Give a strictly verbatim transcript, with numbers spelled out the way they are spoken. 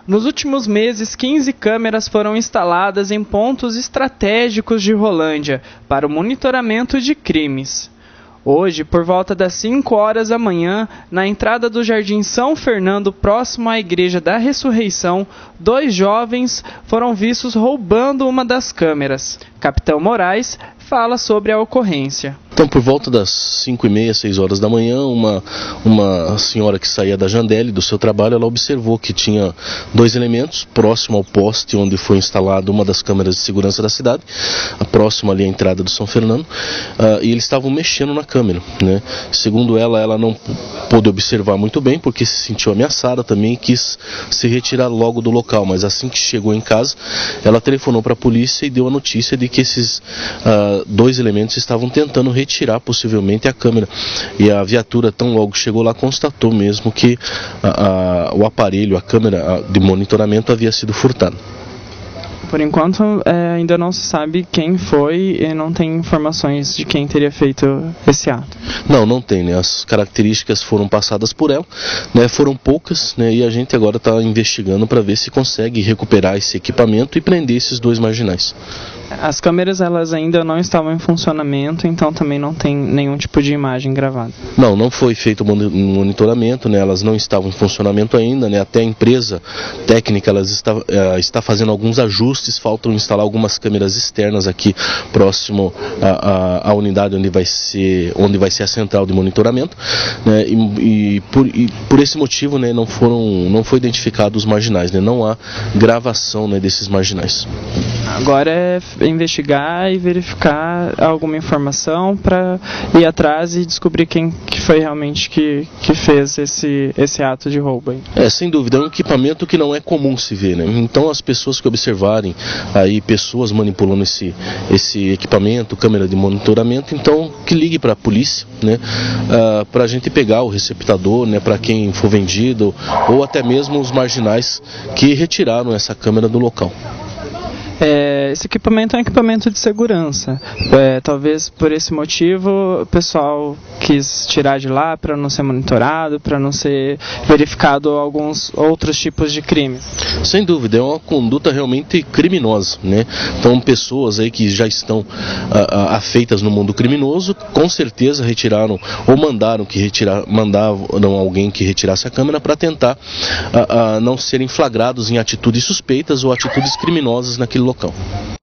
Nos últimos meses, quinze câmeras foram instaladas em pontos estratégicos de Rolândia para o monitoramento de crimes. Hoje, por volta das cinco horas da manhã, na entrada do Jardim São Fernando, próximo à Igreja da Ressurreição, dois jovens foram vistos roubando uma das câmeras. Capitão Moraes fala sobre a ocorrência. Então, por volta das cinco e meia, seis horas da manhã, uma, uma senhora que saía da Jandele, do seu trabalho, ela observou que tinha dois elementos próximo ao poste onde foi instalada uma das câmeras de segurança da cidade, próximo ali à entrada do São Fernando, uh, e eles estavam mexendo na câmera, né? Segundo ela, ela não pôde observar muito bem, porque se sentiu ameaçada também e quis se retirar logo do local, mas assim que chegou em casa, ela telefonou para a polícia e deu a notícia de que esses uh, dois elementos estavam tentando retirar tirar possivelmente a câmera, e a viatura tão logo chegou lá constatou mesmo que a, a, o aparelho, a câmera de monitoramento havia sido furtado. Por enquanto é, ainda não se sabe quem foi e não tem informações de quem teria feito esse ato. Não, não tem, né? As características foram passadas por ela, né? Foram poucas, né? E a gente agora está investigando para ver se consegue recuperar esse equipamento e prender esses dois marginais. As câmeras elas ainda não estavam em funcionamento, então também não tem nenhum tipo de imagem gravada. Não, não foi feito o monitoramento, né? Elas não estavam em funcionamento ainda, né? Até a empresa técnica elas está, uh, está fazendo alguns ajustes, faltam instalar algumas câmeras externas aqui próximo à, à, à unidade onde vai ser, onde vai ser a central de monitoramento, né? E, e, por, e por esse motivo, né, não foram, não foi identificado os marginais, né? Não há gravação, né, desses marginais. Agora é investigar e verificar alguma informação para ir atrás e descobrir quem que foi realmente que, que fez esse, esse ato de roubo aí. É, sem dúvida, é um equipamento que não é comum se ver, né? Então as pessoas que observarem aí pessoas manipulando esse, esse equipamento, câmera de monitoramento, então que ligue para a polícia, né? Uh, para a gente pegar o receptador, né? Para quem for vendido, ou até mesmo os marginais que retiraram essa câmera do local. É, esse equipamento é um equipamento de segurança. É, talvez por esse motivo o pessoal quis tirar de lá para não ser monitorado, para não ser verificado alguns outros tipos de crime. Sem dúvida, é uma conduta realmente criminosa, né? Então pessoas aí que já estão a, a, afeitas no mundo criminoso, com certeza retiraram ou mandaram que retirar, mandaram alguém que retirasse a câmera para tentar a, a não serem flagrados em atitudes suspeitas ou atitudes criminosas naquele local.